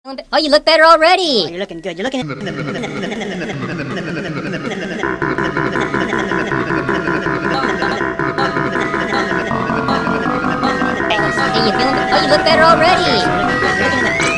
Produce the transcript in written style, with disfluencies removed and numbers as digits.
Oh, you look better already. Oh, you're looking good. You're looking. Hey, you feeling? Oh, you look better already.